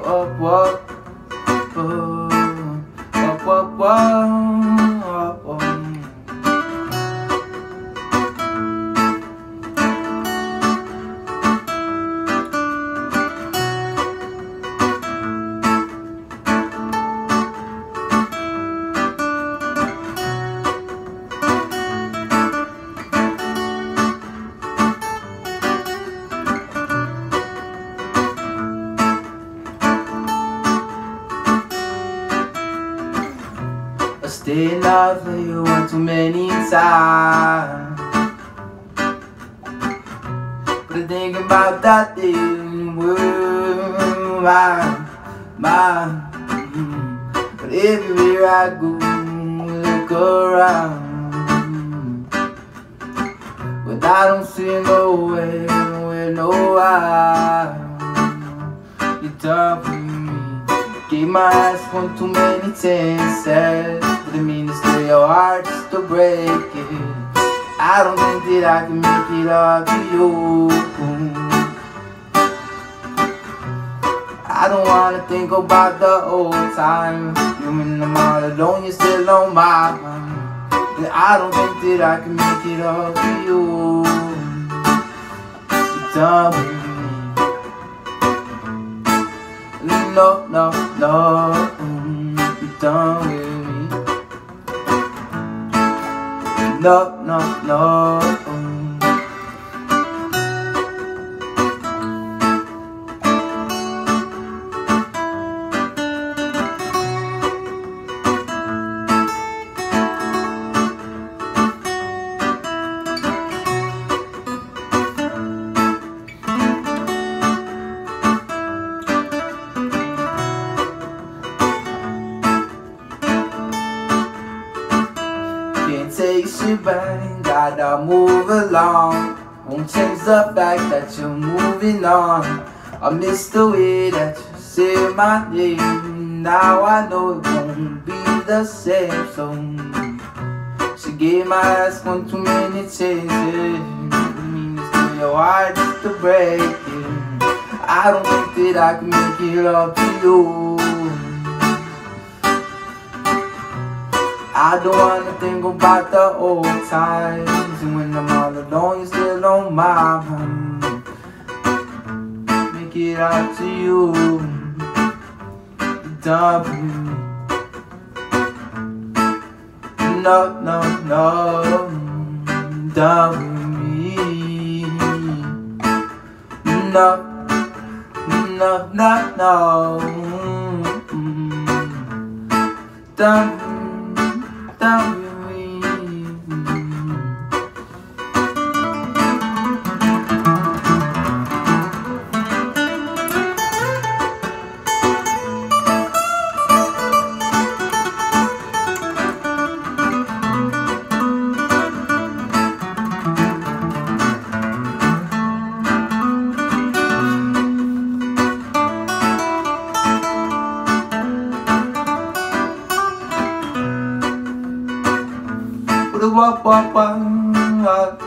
up, up, up, up, up, up. Staying out for you one too many times, but I think about that day when you were mine. But everywhere I go, I look around, but I don't see nowhere, no eye. You done for me. Gave my ass one too many chances, but it means it's still your heart just to break it. I don't think that I can make it up to you. I don't wanna think about the old times. You when I'm all alone, you're still on my mind. And I don't think that I can make it up to you. You're done with me. No, no, no, you're done with me. No, no, no. Can't take you back, gotta move along. Won't change the fact that you're moving on. I miss the way that you say my name. Now I know it won't be the same. So she gave my ass one too many chances. I mean, it's still your heart just to break it. I don't think that I can make it up to you. I don't wanna think about the old times, and when I'm all alone, you're still on my mind. Make it out to you. You're done with me. No, no, no, you're done with me. No, no, no, no. Done with me. Down with me. What